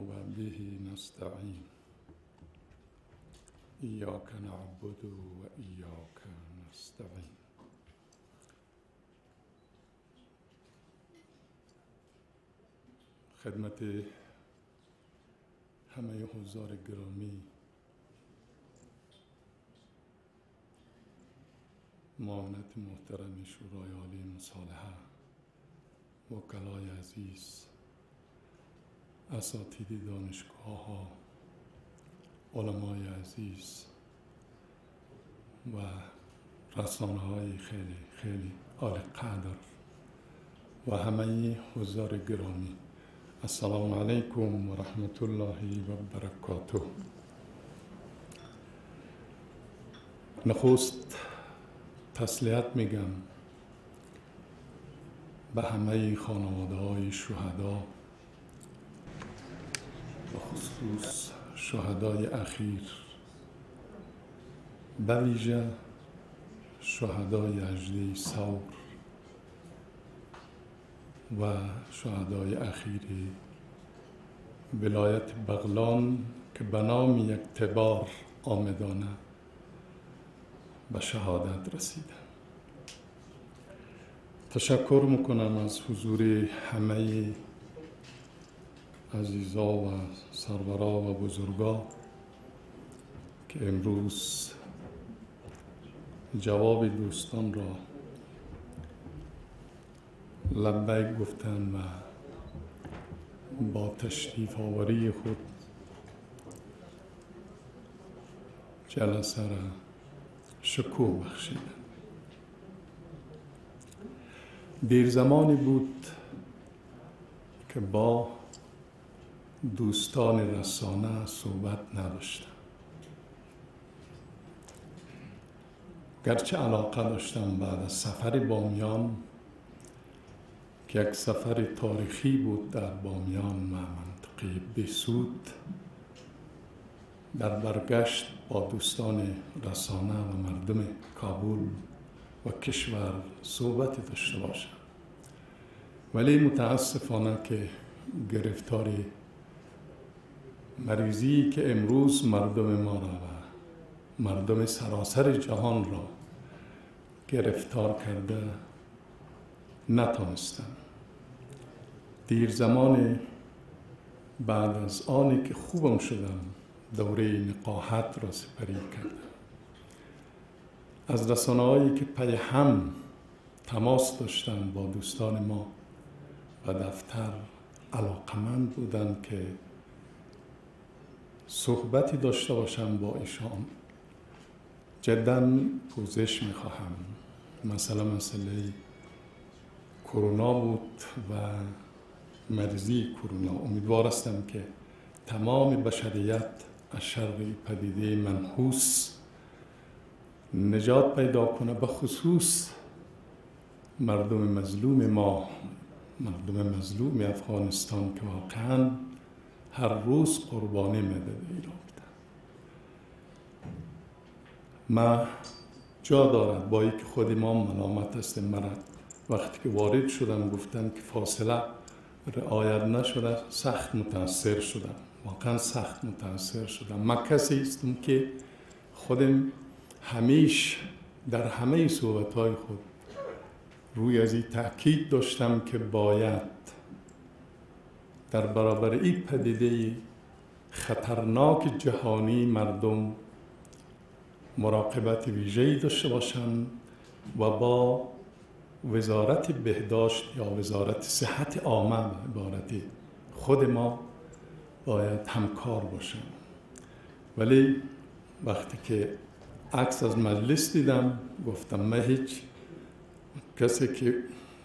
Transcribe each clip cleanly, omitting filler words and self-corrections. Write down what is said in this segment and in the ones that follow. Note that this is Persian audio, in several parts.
وبه نستعين إياك نعبد وإياك نستعين خدمت همه حضار گرامی، معاونت محترم شورای عالی مصالحه، وکلای عزیز، اساتید دانشگاه ها، علمای عزیز و رسانه های خیلی خیلی عالی قدر و همه حضار گرامی، السلام علیکم و رحمت الله و برکاته. نخست تسلیت میگم به همه خانواده های شهدا، به خصوص شهدای اخیر، به ویژه شهدای اژده ثور و شهدای اخیر ولایت بغلان که به نام یک تبار آمدانه به شهادت رسیدند. تشکر میکنم از حضور همه عزیزا و سرورا و بزرگا که امروز جواب دوستان را لبیک گفتن و با تشریف آوری خود جلسه را شکوه بخشیدن. دیر زمانی بود که با دوستان رسانه صحبت نداشتم، گرچه علاقه داشتم بعد از سفر بامیان که یک سفر تاریخی بود در بامیان و منطقه بسود، در برگشت با دوستان رسانه و مردم کابل و کشور صحبتی داشته باشم، ولی متاسفانه که گرفتاری مریضی که امروز مردم ما را و مردم سراسر جهان را گرفتار کرده نتانستم. دیر زمان بعد از آنی که خوبم شدم دوره نقاهت را سپری کردم. از رسانه‌هایی که پی هم تماس داشتن با دوستان ما و دفتر علاقمند بودند که صحبتی داشته باشم با ایشان. جداً پوزش می‌خواهم. مثلا مسئله کرونا بود و مریضی کرونا. امیدوار هستم که تمام بشریت از شر پدیده منحوس نجات پیدا کنه، به خصوص مردم مظلوم ما، مردم مظلوم افغانستان که واقعاً هر روز قربانی میده ایران. ما جا دارد با اینکه خود ما ملامت هستیم، مرا وقتی که وارد شدم گفتن که فاصله رعایت نشده، سخت متاثر شدم، واقعا سخت متاثر شدم. من کسی هستم که خودم همیشه در همه صحبت‌های خود روی از این تأکید داشتم که باید در برابر این پدیده خطرناک جهانی مردم مراقبت ویژه‌ای داشته باشند و با وزارت بهداشت یا وزارت صحت عامه عبارت خود ما باید همکار باشند. ولی وقتی که عکس از مجلس دیدم گفتم من هیچ کسی که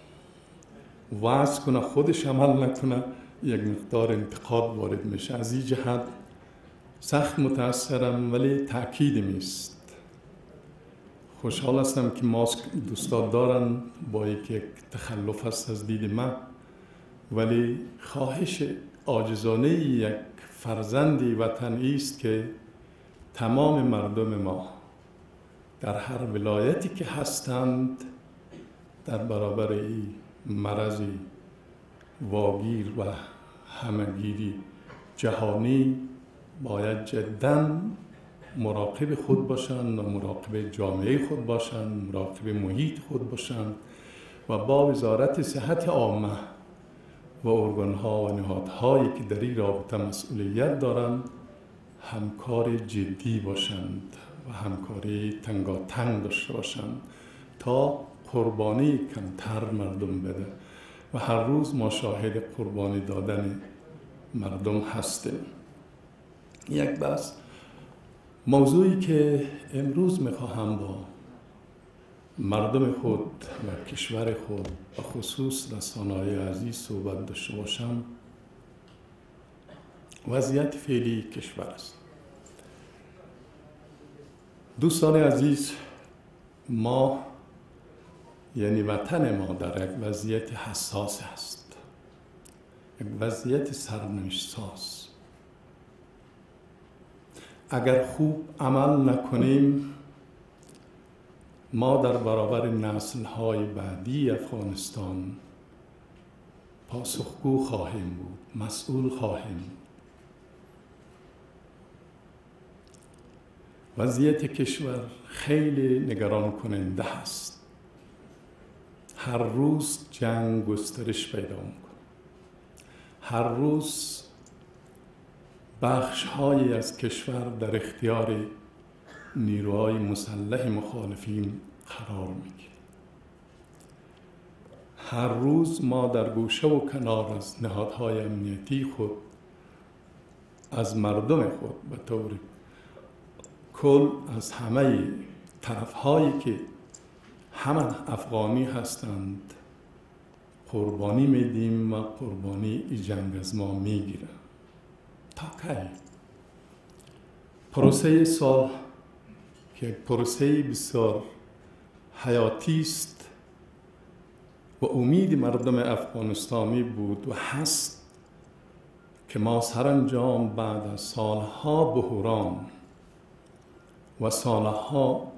وعظ کنه خودش عمل نکنه یک مقدار انتقاد وارد میشه. از این جهت سخت متاثرم، ولی تأکیدم است. خوشحال هستم که ماسک دوستان دارن با یک تخلف هست از دید من، ولی خواهش عاجزانه یک فرزندی وطنی است که تمام مردم ما در هر ولایتی که هستند در برابر این مرض واگیر و همگیری جهانی باید جداً مراقب خود باشند و مراقب جامعه خود باشند، مراقب محیط خود باشند و با وزارت صحت عامه و ارگان‌ها و نهادهایی که در این رابطه مسئولیت دارند همکار جدی باشند و همکاری تنگاتنگ داشته باشند تا قربانی کمتر مردم بده و هر روز ما شاهد قربانی دادن مردم هستیم. یک بحث موضوعی که امروز میخواهم با مردم خود و کشور خود و خصوص رسانه‌های عزیز صحبت داشته باشم وضعیت فعلی کشور است. دوستان عزیز، ما یعنی وطن ما در یک وضعیت حساس است، یک وضعیت سرنوشت ساز. اگر خوب عمل نکنیم ما در برابر نسل‌های بعدی افغانستان پاسخگو خواهیم بود، مسئول خواهیم بود. وضعیت کشور خیلی نگران کننده است. هر روز جنگ گسترش پیدا می‌کند. هر روز بخش‌هایی از کشور در اختیار نیروهای مسلح مخالفین قرار می‌گیرد. هر روز ما در گوشه و کنار از نهادهای امنیتی خود، از مردم خود به طور کل، از همه طرف‌هایی که همان افغانی هستند قربانی میدیم و قربانی این جنگ از ما میگیره. تا کی؟ پروسه صلح که پروسه بسیار حیاتی است و امید مردم افغانستانی بود و هست که ما سرانجام بعد از سالها بحران و سالها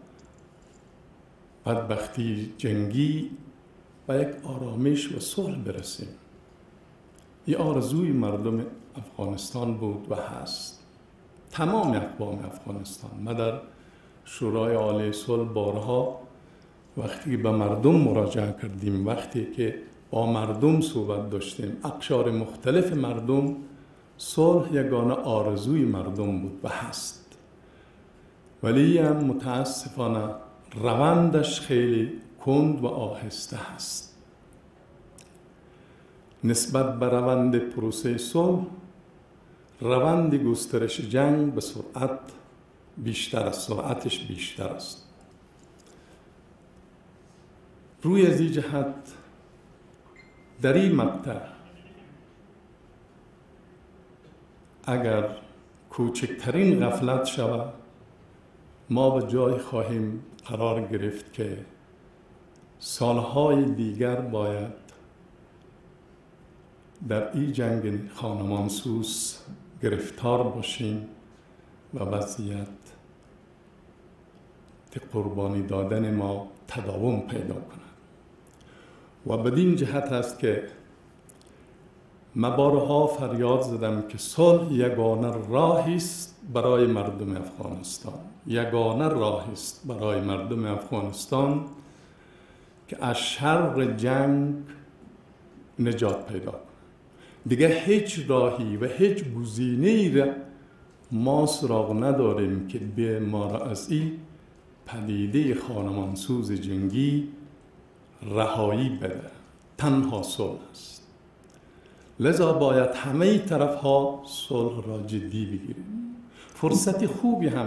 بدبختی جنگی و یک آرامش و صلح برسیم. این آرزوی مردم افغانستان بود و هست. تمام اقوام افغانستان. ما در شورای عالی صلح بارها وقتی به مردم مراجعه کردیم، وقتی که با مردم صحبت داشتیم، اقشار مختلف مردم، صلح یگانه آرزوی مردم بود و هست. ولی هم متاسفانه روندش خیلی کند و آهسته هست. نسبت به روند پروسه صلح، روند گسترش جنگ به سرعت بیشتر است، سرعتش بیشتر است. روی از این جهت در این مقطع اگر کوچکترین غفلت شود ما به جای خواهیم قرار گرفت که سالهای دیگر باید در این جنگ خانمانسوز گرفتار باشیم و وضعیت قربانی دادن ما تداوم پیدا کند. و بدین جهت است که من بارها فریاد زدم که صلح یگانه راهی است برای مردم افغانستان، یگانه راهی است برای مردم افغانستان که از شر جنگ نجات پیدا کند. دیگه هیچ راهی و هیچ گزینه‌ای را ما سراغ نداریم که به ما را از این پدیده خانمانسوز جنگی رهایی بده. تنها صلح است. لذا باید همه طرف‌ها صلح را جدی بگیریم. فرصت خوبی هم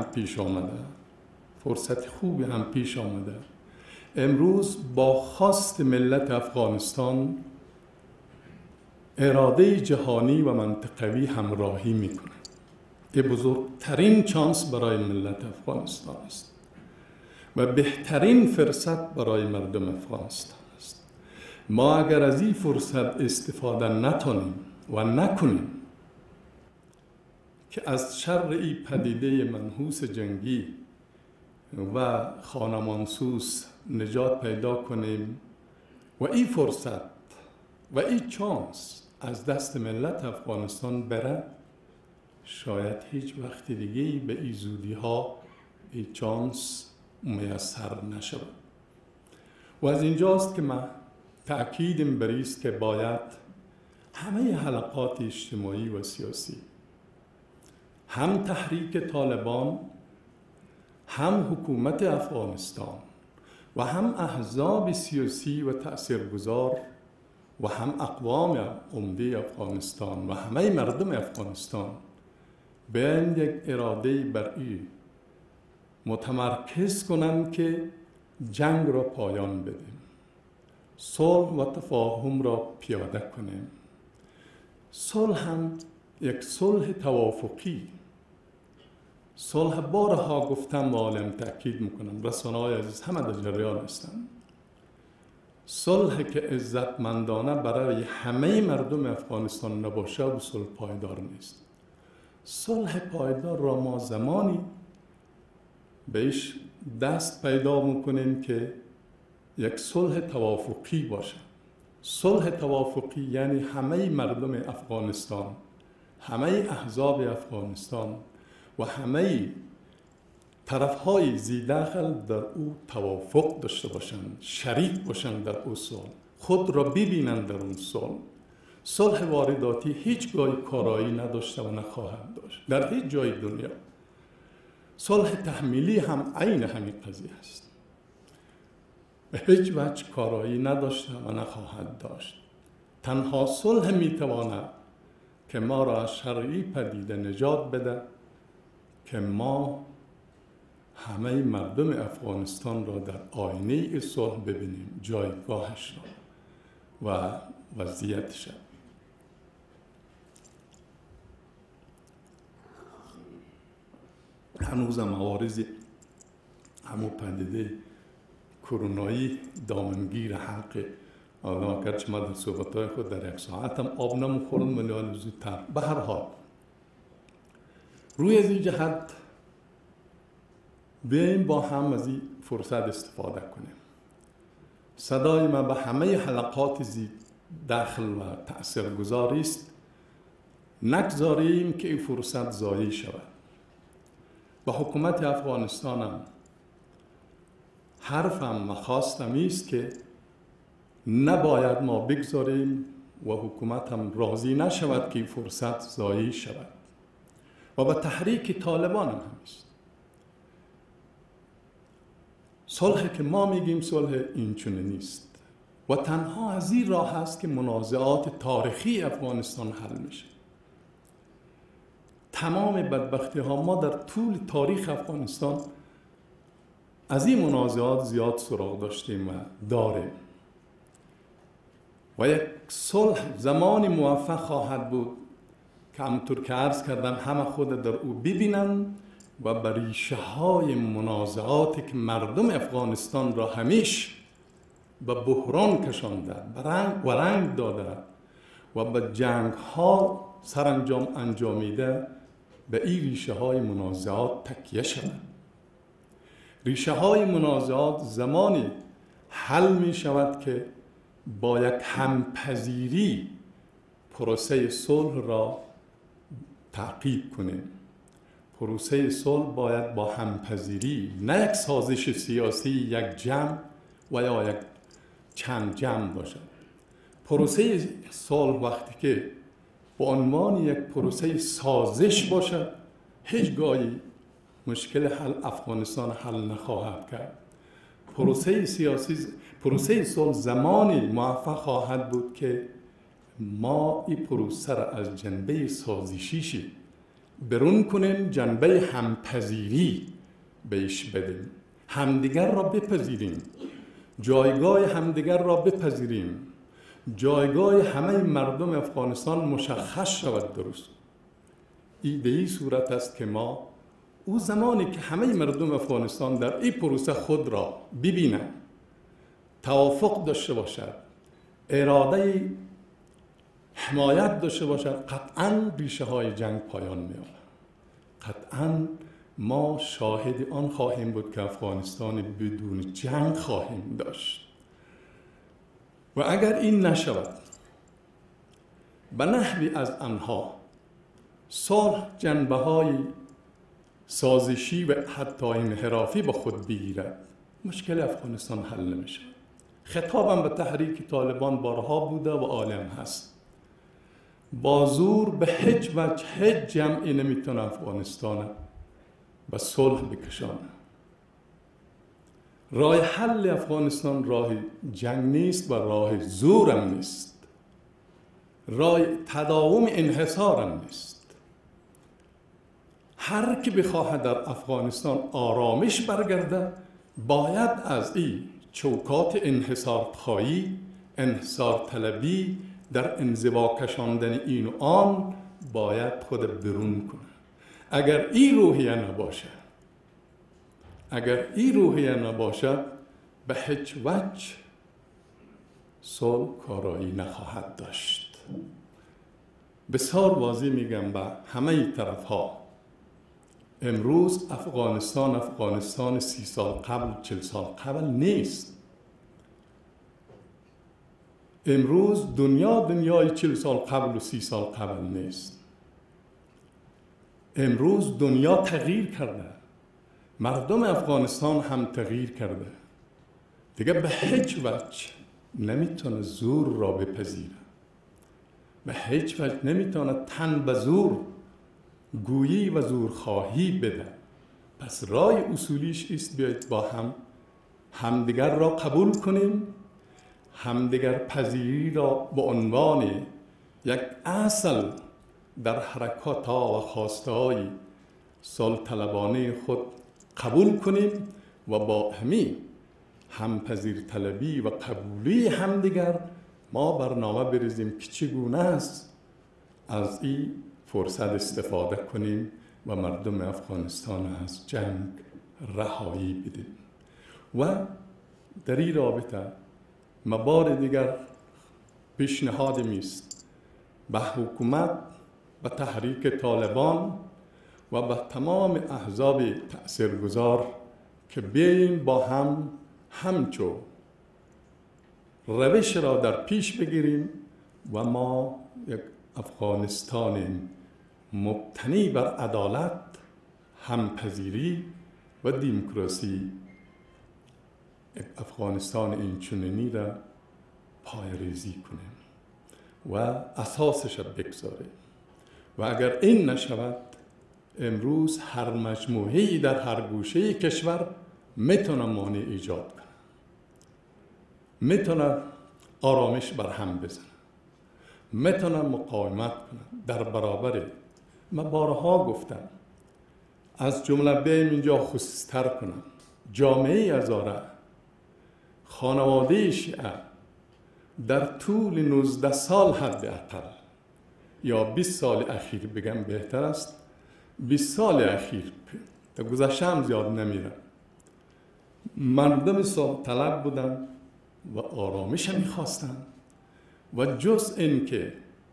پیش آمده. امروز با خواست ملت افغانستان اراده جهانی و منطقوی همراهی میکنه. این بزرگترین چانس برای ملت افغانستان است و بهترین فرصت برای مردم افغانستان است. ما اگر از این فرصت استفاده نتونیم و نکنیم که از شر این پدیده منحوس جنگی و خانمانسوز نجات پیدا کنیم و این فرصت و این چانس از دست ملت افغانستان بره، شاید هیچ وقت دیگه به این زودی ها این چانس میسر نشود. و از اینجاست که من تأکیدم بر است که باید همه حلقات اجتماعی و سیاسی، هم تحریک طالبان، هم حکومت افغانستان و هم احزاب سیاسی و تأثیرگذار و هم اقوام عمده افغانستان و همه مردم افغانستان بیاین یک اراده بر این متمرکز کنند که جنگ را پایان بدیم، صلح و تفاهم را پیاده کنیم. صلح هم یک صلح توافقی، صلح بارها گفتم و عالم تأکید میکنم، رسانه‌های عزیز همه در جریان هستند. صلح که عزتمندانه برای همه مردم افغانستان نباشه و صلح پایدار نیست. صلح پایدار را ما زمانی بهش دست پیدا میکنیم که یک صلح توافقی باشه. صلح توافقی یعنی همه مردم افغانستان، همه احزاب افغانستان و همه طرفهای زیداخل در او توافق داشته باشند، شریک باشند در او صلح، خود را ببینند در اون صلح. صلح وارداتی هیچگاه کارایی نداشته و نخواهد داشت در هیچ جای دنیا. صلح تحمیلی هم عین همین قضیه است، به هیچ وجه کارایی نداشته و نخواهد داشت. تنها صلح میتواند که ما را از شر پدیده نجات بده که ما همه مردم افغانستان را در آینه صلح ببینیم، جایگاهش را و وضعیتش. هنوز هم عوارض همون پدیده کرونایی دامنگیر حق، اگرچه ما در صحبتهای خود در یک ساعت هم آب نمیخورم ولی زودتر. به هر حال روی از این جهت بیاییم با هم از این فرصت استفاده کنیم. صدای ما به همه حلقات داخل و تأثیرگذاری است. نگذاریم که این فرصت ضایع شود. با حکومت افغانستان هم حرفم و خواستم است که نباید ما بگذاریم و حکومت هم راضی نشود که این فرصت ضایع شود. و با تحریک طالبان هم است. صلح که ما میگیم صلح اینچونه نیست و تنها از این راه است که منازعات تاریخی افغانستان حل میشه. تمام بدبختی ها ما در طول تاریخ افغانستان از این منازعات زیاد سراغ داشتیم و داریم و یک صلح زمانی موفق خواهد بود که همونطور که عرض کردم همه خود در او ببینند و بر ریشه های منازعاتی که مردم افغانستان را همیشه به بحران کشانده و رنگ داده و به جنگ ها سرانجام انجامیده به این ریشه های منازعات تکیه شود. ریشه های منازعات زمانی حل می شود که با یک همپذیری پروسه صلح را تعقیب کنیم. پروسه صلح باید با همپذیری، نه یک سازش سیاسی یک جمع و یا یک چند جمع باشد. پروسه صلح وقتی که با عنوان یک پروسه سازش باشد، هیچگاهی مشکل افغانستان حل نخواهد کرد. پروسه صلح زمانی موفق خواهد بود که ما این پروسه را از جنبه سازشیش برون کنیم، جنبه همپذیری بهش بدیم، همدیگر را بپذیریم، جایگاه همدیگر را بپذیریم، جایگاه همه مردم افغانستان مشخص شود. درست این به این صورت است که ما او زمانی که همه مردم افغانستان در این پروسه خود را ببینند، توافق داشته باشد، اراده حمایت داشته باشد، قطعاً ریشه های جنگ پایان می‌یابد. قطعاً ما شاهد آن خواهیم بود که افغانستان بدون جنگ خواهیم داشت. و اگر این نشود، به نحوی از آنها صلح جنبه های سازشی و حتی انحرافی با خود بگیرد، مشکل افغانستان حل نمیشه. خطابم به تحریک طالبان بارها بوده و عالم هست. با زور به هیچ وجه هیچ جمعی نمیتونه افغانستان به صلح بکشانه. راه حل افغانستان راه جنگ نیست و راه زورم نیست. راه تداوم انحصارم نیست. هر کی بخواهد در افغانستان آرامش برگرده باید از این چوکات انحصارخواهی، انحصار طلبی، در انزوا کشاندن این و آن باید خود برون کنه. اگر این روحیه نباشد به هیچ وجه صلح کارایی نخواهد داشت. بسیار واضح میگم به همه طرف ها، امروز افغانستان 30 سال قبل 40 سال قبل نیست. امروز دنیای 40 سال قبل و 30 سال قبل نیست. امروز دنیا تغییر کرده، مردم افغانستان هم تغییر کرده. دیگه به هیچ وجه نمیتونه زور را بپذیره، به هیچ وجه نمیتونه تن به زور گویی و زورخواهی بده. پس راه اصولیش است بیایید با همدیگر را قبول کنیم، همدیگر پذیری را به عنوان یک اصل در حرکات ها و خواسته های صلح طلبانه خود قبول کنیم و با همپذیر طلبی و قبولی همدیگر ما برنامه بریزیم که چگونه است از این فرصت استفاده کنیم و مردم افغانستان از جنگ رهایی بدیم. و در این رابطه ما بار دیگر پیشنهاد میست به حکومت، به تحریک طالبان و به تمام احزاب تأثیرگذار که بیاییم با همچو روش را در پیش بگیریم و ما یک افغانستان مبتنی بر عدالت، همپذیری و دموکراسی، یک افغانستان اینچنینی را پایه‌ریزی کنیم و اساسش را بگذاریم. و اگر این نشود، امروز هر مجموعه‌ای در هر گوشه کشور میتونه مانع ایجاد کنه، میتونه آرامش بر هم بزنه، میتونه مقاومت کنه در برابر. من بارها گفتم، از جمله بیایم اینجا خصوصی‌تر کنم، جامعه هزاره، خانواده شیعه در طول 19 سال حداقل یا 20 سال اخیر بگم بهتر است، 20 سال اخیر تا گذشته هم زیاد نمیره، مردم صلح طلب بودن و آرامش میخواستن و جز این که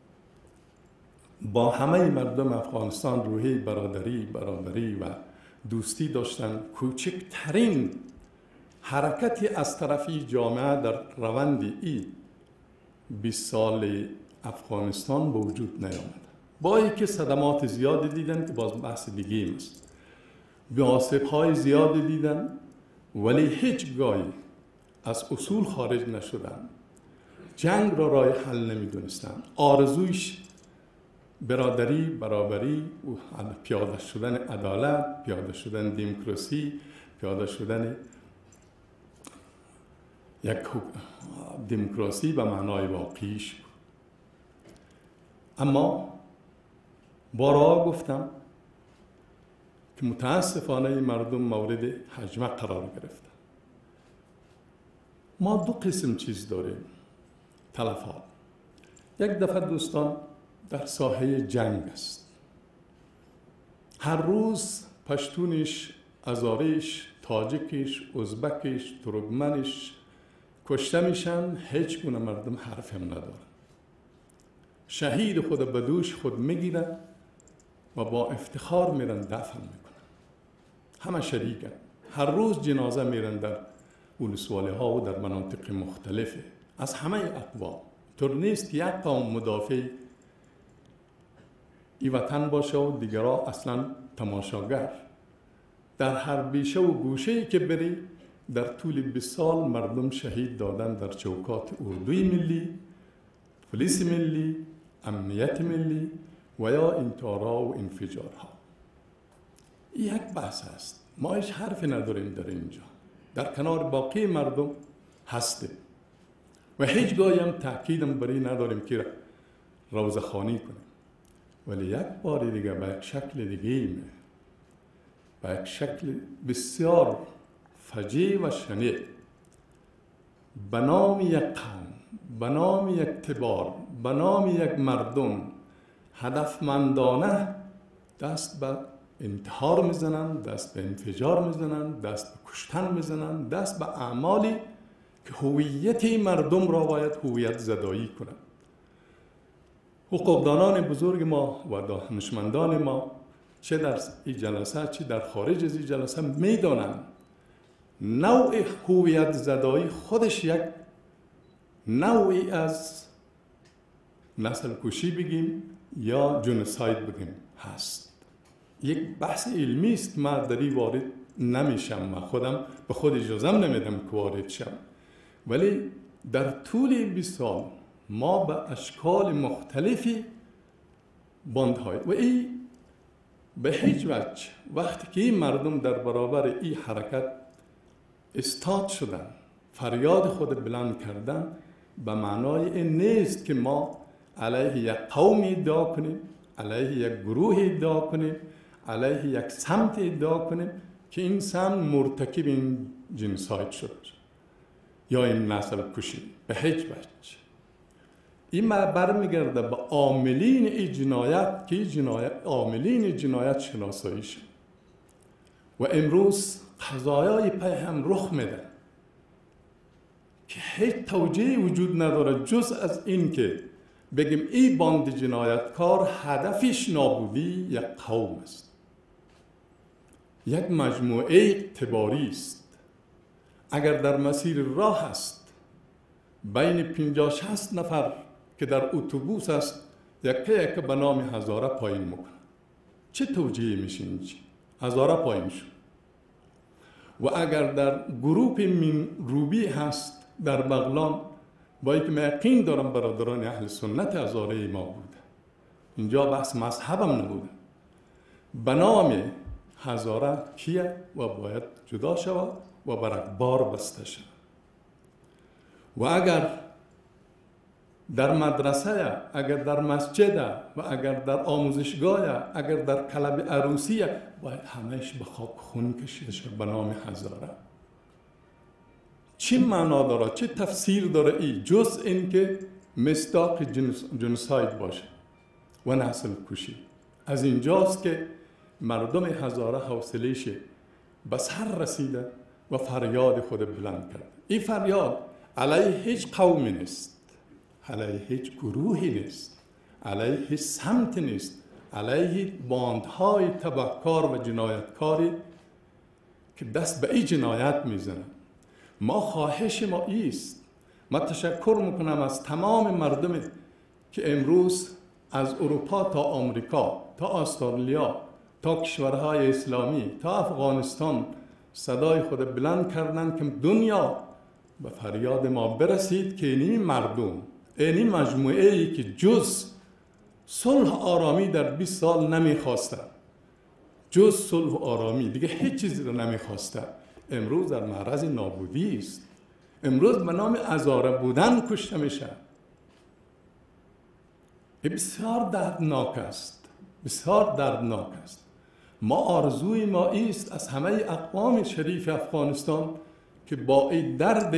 با همه مردم افغانستان روحی برادری و دوستی داشتن، کوچکترین حرکتی از طرفی جامعه در روند 20 سال افغانستان به وجود نیامد. با اینکه صدمات زیادی دیدن که باز بحث دیگه است، بی‌آسیب‌های زیادی دیدن، ولی هیچگاهی از اصول خارج نشدن، جنگ را راه حل نمیدونستن. آرزویش برادری، و پیاده شدن عدالت، پیاده شدن دموکراسی، پیاده شدن یک دموکراسی به معنای واقعیش. اما بارها گفتم که متاسفانه مردم مورد هجمه قرار گرفتن. ما دو قسم چیز داریم تلفات. یک دفعه دوستان در ساحه جنگ است، هر روز پشتونش، هزاره‌اش، تاجیکش، ازبکش، ترکمنش کشته میشن، هیچ گونه مردم حرف هم ندارن. شهید خود به دوش خود میگیرن و با افتخار میرن دفن میکنن. همه شریکن، هر روز جنازه میرن در ولسوالی ها و در مناطق مختلفه از همه اقوام. طور نیست یک قوم مدافع این وطن باشه و دیگرها اصلا تماشاگر. در هر بیشه و گوشه‌ای که بری در طول 20 سال مردم شهید دادن در چوکات اردوی ملی، پلیس ملی، امنیت ملی و یا انتحارها و انفجارها. یک بحث است، ما هیچ حرفی نداریم در اینجا، در کنار باقی مردم هستیم و هیچ گاهی هم تأکیدم بر این نداریم که روزخوانی کنیم، ولی یک بار دیگه به یک شکل دیگه به یک شکل بسیار فجیع و شنیع به نام یک قوم، به نام یک تبار، به نام یک مردم هدفمندانه دست به انتحار میزنن، دست به انفجار میزنن، دست به کشتن میزنن، دست به اعمالی که هویت مردم را باید هویت زدایی کنند. حقوقدانان بزرگ ما و دانشمندان ما چه در این جلسه چه در خارج از این جلسه میدانند نوع هویت زدایی خودش یک نوعی از نسل کشی بگیم یا جنوساید بگیم هست. یک بحث علمی است، من در این وارد نمیشم، من خودم به خود اجازه نمیدم که وارد شم، ولی در طول 20 سال ما به اشکال مختلفی باندهای و این به هیچ وجه وقتی که این مردم در برابر این حرکت استاد شدن، فریاد خود بلند کردن، به معنای این نیست که ما علیه یک قوم ادعا کنیم، علیه یک گروه ادعا کنیم، علیه یک سمت ادعا کنیم که این سمت مرتکب این جنسایت شده یا این نسل کشی. به هیچ وجه. این برمیگرده به عاملین این جنایت که عاملین جنایت شناسایی شد و امروز قضایای پی هم رخ میده که هیچ توجیهی وجود نداره جز از این که بگیم این باند جنایتکار هدفش نابودی یک قوم است، یک مجموعه تباری است. اگر در مسیر راه است بین 50-60 نفر که در اتوبوس است یکی که به نام هزاره پایین میکنه، چه توجیهی میشه اینجا؟ هزاره پایین شد. و اگر در گروپ من روبی هست در بغلان، با اینکه من یقین دارم برادران اهل سنت هزاره ما بوده، اینجا بحث مذهب هم نبوده، به نام هزاره کیه و باید جدا شود و بر بار بسته شود. و اگر در مدرسه، اگر در مسجد و اگر در آموزشگاه، اگر در کلب عروسی، باید همهش به خاک خون کشیده شد به نام هزاره. چه معنا داره، چه تفسیر داره ای جز این که مصداق جنوساید باشه و نسل کشی؟ از اینجاست که مردم هزاره حوصله‌اش به سر رسیده و فریاد خود بلند کرد. این فریاد علیه هیچ قومی نیست، علیه هیچ گروهی نیست، علیه هیچ سمت نیست، علیه باندهای تبهکار و جنایتکاری که دست به این جنایت میزنن. ما خواهش ما ایست، ما تشکر میکنم از تمام مردم که امروز از اروپا تا آمریکا تا استرالیا تا کشورهای اسلامی تا افغانستان صدای خود بلند کردن که دنیا به فریاد ما برسید که این مردم، این مجموعه ای که جز صلح آرامی در 20 سال نمیخواسته، جز صلح آرامی دیگه هیچ چیزی رو نمیخواسته، امروز در معرض نابودی است. امروز به نام هزاره بودن کشته میشه. بسیار دردناک است، بسیار دردناک است. ما آرزوی ما ایست از همه اقوام شریف افغانستان که با این درد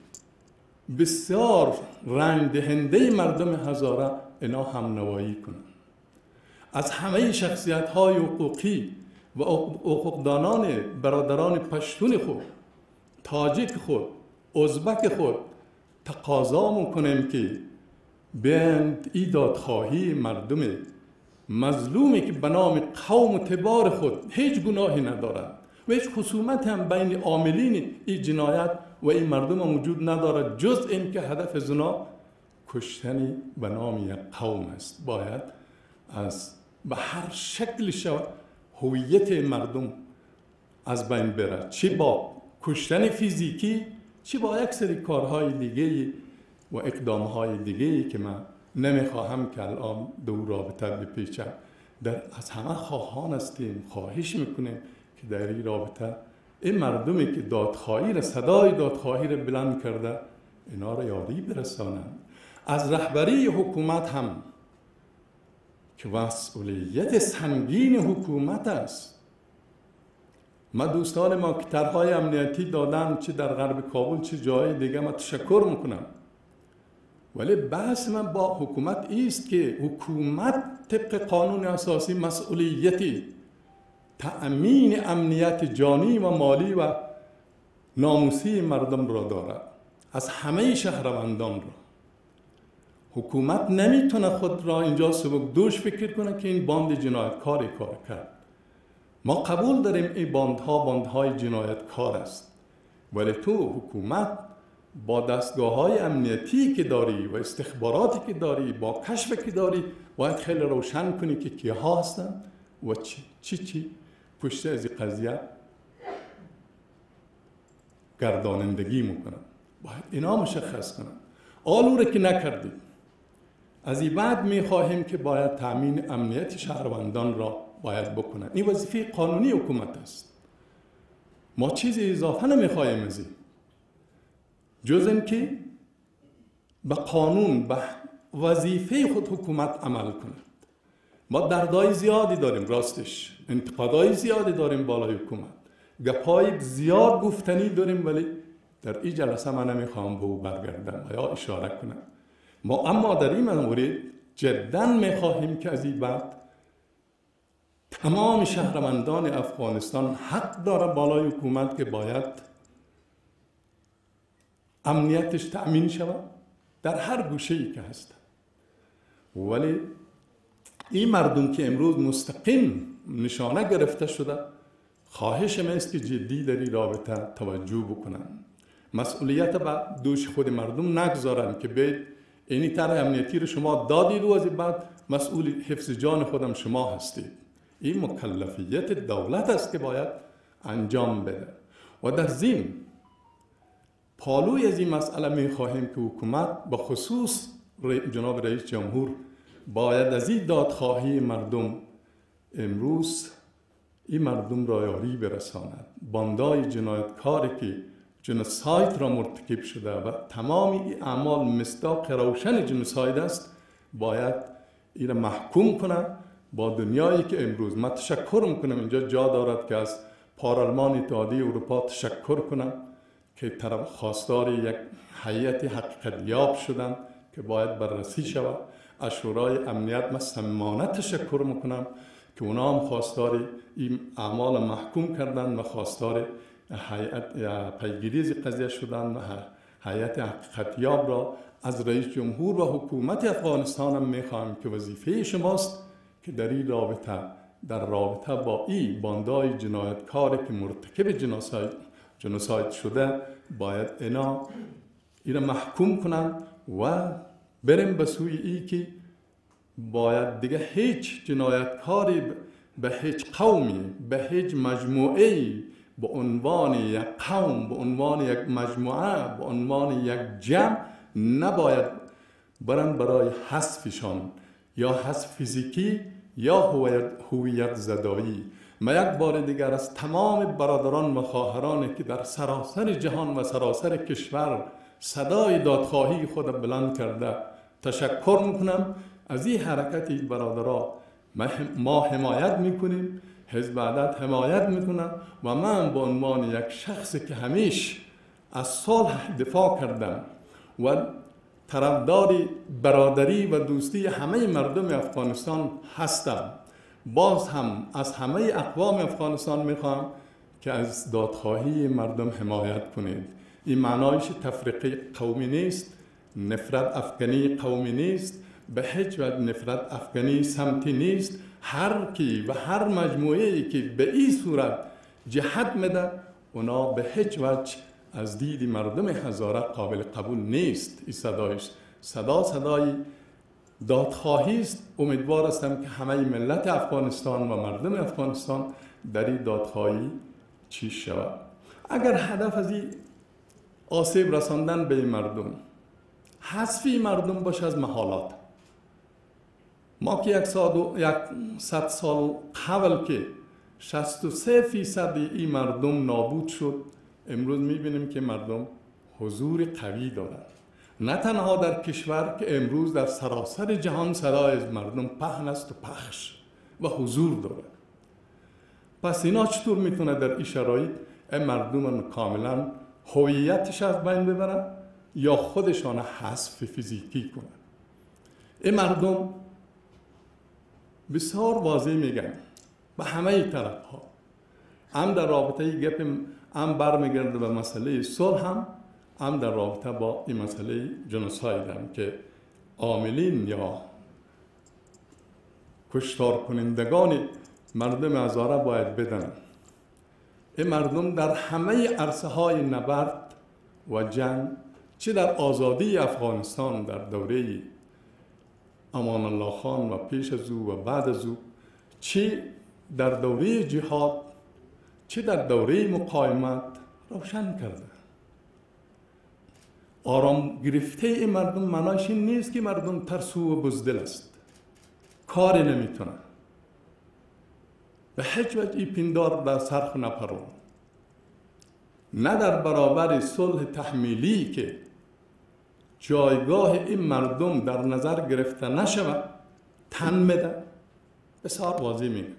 بسیار رنج دهنده مردم هزاره اینا هم نوایی کنند. از همه شخصیت‌های حقوقی و حقوقدانان برادران پشتون خود، تاجیک خود، ازبک خود تقاضا میکنیم که بیاند این دادخواهی مردم مظلومی که به نام قوم و تبار خود هیچ گناهی ندارند و هیچ خصومت هم بین عاملین این جنایت و این مردم وجود ندارد جز این که هدف زنا کشتن به نام یک قوم است. باید از به هر شکلش هویت مردم از بین بره، چه با کشتن فیزیکی، چه با یک سری کارهای دیگه و اقدامهای دیگه که من نمیخواهم که الان دو رابطه بپیچم. از همه خواهان هستیم، خواهش میکنیم که در این رابطه این مردمی که دادخواهی را، صدای دادخواهی را بلند کرده، اینا را یاری برسانند. از رهبری حکومت هم که مسئولیت سنگین حکومت است. ما دوستان ما که طرحهای امنیتی دادن، چه در غرب کابل چه جای دیگه، ما تشکر میکنم، ولی بحث من با حکومت است که حکومت طبق قانون اساسی مسئولیتی تأمین امنیت جانی و مالی و ناموسی مردم را دارد، از همه شهروندان را. حکومت نمیتونه خود را اینجا سبک دوش فکر کنه که این باند جنایتکار کار کرد. ما قبول داریم این باندهای جنایتکار است، ولی تو حکومت با دستگاه‌های امنیتی که داری و استخباراتی که داری، با کشف که داری، باید خیلی روشن کنی که کیها هستن و چی پشت از این قضیه گردانندگی میکنن. باید اینا مشخص کنن. آلوره که نکردید. از این بعد میخواهیم که باید تامین امنیت شهروندان را باید بکنن. این وظیفه قانونی حکومت است. ما چیزی اضافه نمیخواهیم از این، جز این که به قانون، به وظیفه خود حکومت عمل کنه. ما دردهای زیادی داریم، راستش انتقادهای زیادی داریم بالای حکومت، گپای زیاد گفتنی داریم، ولی در این جلسه من نمیخوام به او برگردم یا اشاره کنم. ما اما در این مورد جدا میخواهیم که از این بعد تمام شهروندان افغانستان حق داره بالای حکومت که باید امنیتش تأمین شود در هر گوشه‌ای که هست. ولی این مردم که امروز مستقیم نشانه گرفته شده، خواهش من است که جدی در این رابطه توجه بکنن. مسئولیت به دوش خود مردم نگذارن که بید اینی طرح امنیتی رو شما دادید و از بعد مسئول حفظ جان خودم شما هستید. این مکلفیت دولت است که باید انجام بده. و در ضمن پالوی از این مسئله می خواهیم که حکومت به خصوص جناب رئیس جمهور باید از این دادخواهی مردم امروز این مردم را یاری برساند. باندای جنایتکاری که جنوساید را مرتکب شده و تمام این اعمال مصداق روشن جنوساید است، باید این را محکوم کنند با دنیایی که امروز. من تشکر میکنم، اینجا جا دارد که از پارلمان اتحادیه اروپا تشکر کنم که طرف خواستار یک هیئت حقیقتیاب شدند که باید بررسی شود. از شورای امنیت من صمیمانه تشکر میکنم که اونا هم خواستار این اعمال محکوم کردند و خواستار هیئت پیگیری از قضیه شدند و هیئت حقیقتیاب را از رئیس جمهور و حکومت افغانستان هم میخواهم که وظیفه شماست که در این رابطه، در رابطه با این باندای جنایتکاری که مرتکب جنوساید شده، باید اینا را محکوم کنند و بریم به سوی ای که باید دیگه هیچ جنایتکاری به هیچ قومی، به هیچ مجموعه‌ای به عنوان یک قوم، به عنوان یک مجموعه، به عنوان یک جمع نباید برن برای حذفشان یا حذف فیزیکی یا هویت زدایی. ما یک بار دیگر از تمام برادران و خواهرانی که در سراسر جهان و سراسر کشور صدای دادخواهی خود بلند کرده تشکر میکنم. از این حرکت برادرها ما حمایت میکنیم، حزب وحدت حمایت میکنه و من به عنوان یک شخصی که همیشه از صلح دفاع کردم و طرفدار برادری و دوستی همه مردم افغانستان هستم، باز هم از همه اقوام افغانستان میخوام که از دادخواهی مردم حمایت کنید. این معنایش تفرقه قومی نیست، نفرت افغانی قومی نیست، به هیچ وجه نفرت افغانی سمتی نیست. هر کی و هر مجموعه‌ای که به این صورت جهت میده، اونا به هیچ وجه از دید مردم هزاره قابل قبول نیست. این صدای دادخواهی است. امیدوار هستم که همه ملت افغانستان و مردم افغانستان در این دادخواهی چیز شود. اگر هدف از این آسیب رساندن به مردم، حذف مردم باشه از محالات، ما که 100 سال قبل که 63% این مردم نابود شد، امروز میبینیم که مردم حضور قوی دارند. نه تنها در کشور که امروز در سراسر جهان صدای از مردم پهن است و پخش و حضور دارد. پس اینا چطور میتونه در این شرایط این مردم کاملا هویتش از بین ببرن یا خودشان حذف فیزیکی کنن؟ این مردم بسیار واضح میگن به همه طرف ها، هم در رابطه گپ هم برمیگرده به مسئله صلح، هم در رابطه با این مسئله جنوساید هم که عاملین یا کشتار کنندگان مردم هزاره باید بدن. این مردم در همه عرصه های نبرد و جنگ، چه در آزادی افغانستان در دوره امان الله خان و پیش از او و بعد از او، چه در دوره جهاد، چه در دوره مقاومت روشن کرده. آرام گرفته این مردم معناش این نیست که مردم ترسو و بزدل است، کاری نمیتونه، به هیچ وجه این پندار در سرخ نپرون. نه در برابر صلح تحمیلی که جایگاه این مردم در نظر گرفته نشود تن میده، بسیار واضح میگه.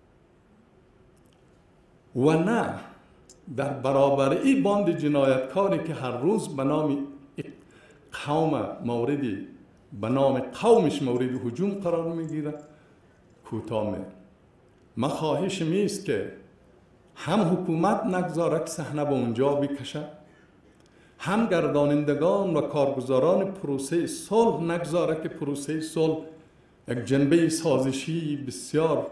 و نه در برابر این باند جنایتکاری که هر روز به نام قوم موردی به نام قومش مورد هجوم قرار میگیره کوتاه میره. من خواهشم ایست که هم حکومت نگذاره که صحنه به اونجا بکشه، هم گردانندگان و کارگزاران پروسه صلح نگذاره که پروسه صلح یک جنبه سازشی بسیار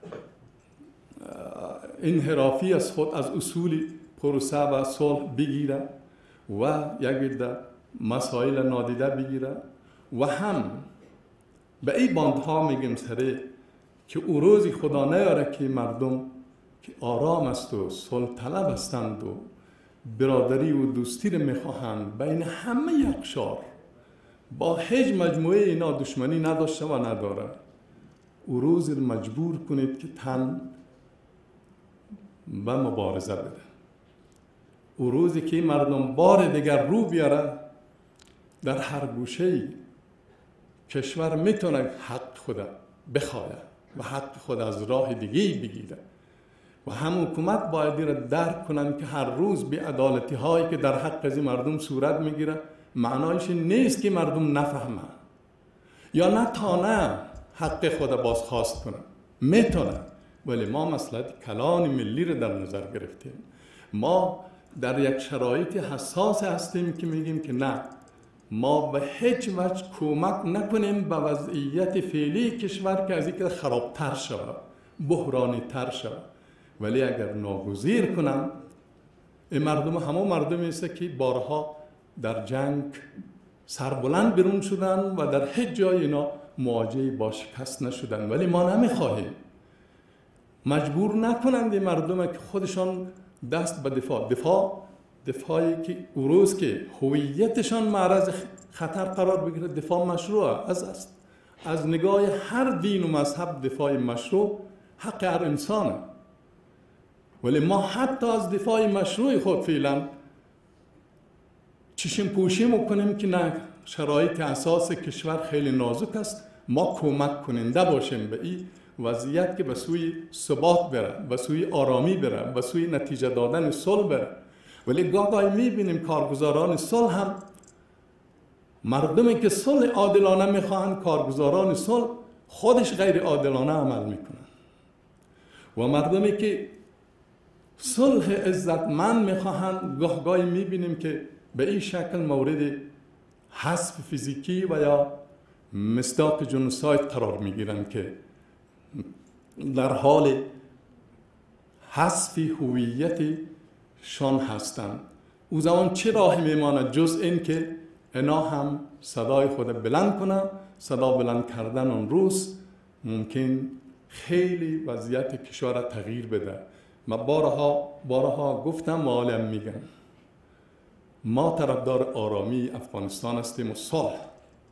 انحرافی از خود از اصول پروسه و صلح بگیره و یک مسائل نادیده بگیره. و هم به این باندها میگم سره که او روزی خدا نیاره که مردم که آرام است و صلح طلب هستند و برادری و دوستی رو میخواهند بین همه اقشار، با هیچ مجموعه اینا دشمنی نداشته و نداره، او روزی رو مجبور کنید که تن به مبارزه بده. او روزی که مردم بار دیگر رو بیاره، در هر گوشه کشور میتونه حق خود بخواه و حق خود از راه دیگه بگیره. و هم حکومت باید را درک کنن که هر روز بی‌عدالتی هایی که در حق از مردم صورت میگیره معنایش نیست که مردم نفهمن یا نتانه حق خود بازخواست کنن. میتونه، ولی ما مصلحت کلان ملی را در نظر گرفتیم. ما در یک شرایط حساس هستیم که میگیم که نه، ما به هیچ وجه کمک نکنیم به وضعیت فعلی کشور که از اینکه خرابتر شود، بحرانی تر شود. ولی اگر ناگزیر کنم، این مردم همون مردمی است که بارها در جنگ سربلند بیرون شدن و در هیچ جای اینا مواجه با شکست نشدن. ولی ما نمیخواهیم مجبور نکنند این مردم که خودشان دست به دفاعی که او روز که هویتشان معرض خطر قرار بگیره، دفاع مشروع است. از نگاه هر دین و مذهب دفاع مشروع حق هر انسانه. ولی ما حتی از دفاع مشروع خود فعلا چشم پوشی میکنیم که نه، شرایط اساس کشور خیلی نازک است، ما کمک کننده باشیم به این وضعیت که به سوی ثبات بره، به سوی آرامی بره، به سوی نتیجه دادن صلح بره. ولی گاهی میبینیم کارگزاران صلح هم، مردمی که صلح عادلانه میخواهند، کارگزاران صلح خودش غیر عادلانه عمل میکنن. و مردمی که صلح عزتمند میخواهند، گاهی میبینیم که به این شکل مورد حذف فیزیکی و یا مصداق جنوساید قرار میگیرند که در حال حذف هویت شان هستند. او زمان چه راهی میماند جز این که اینا هم صدای خود بلند کنند صدا بلند کردن اون روز ممکن خیلی وضعیت کشور تغییر بده. من بارها گفتم و حالم میگم، ما طرفدار آرامی افغانستان هستیم و صلح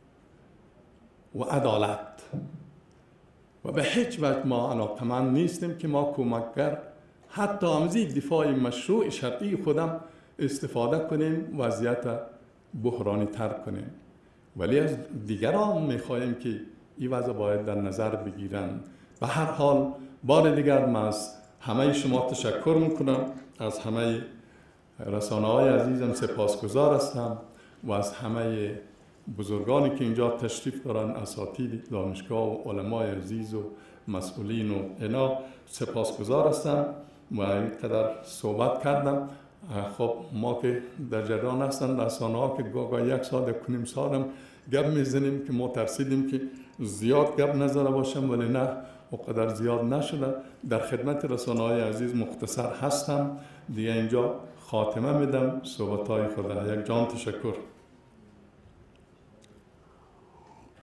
و عدالت و به هیچ وجه ما علاقمند نیستیم که ما کمکگر حتی از یک دفاع مشروع شرعی خودم استفاده کنیم، وضعیت بحرانی تر کنیم. ولی از دیگران میخواهیم که این وضع باید در نظر بگیرن. به هر حال بار دیگر من از همه شما تشکر میکنم، از همه رسانه‌های عزیزم سپاسگزار هستم و از همه بزرگانی که اینجا تشریف دارن، اساتید دانشگاه و علمای عزیز و مسئولین و اینا سپاسگزار هستم و اینقدر صحبت کردم. خب ما که در جریان هستن رسانه‌ها که گاهی یک ساعت یک نیم ساعت هم گپ میزنیم که ما ترسیدیم که زیاد گپ نزده باشم، ولی نه اونقدر زیاد نشده. در خدمت رسانه‌های عزیز مختصر هستم دیگه، اینجا خاتمه میدم صحبت‌های خود. یک جان تشکر.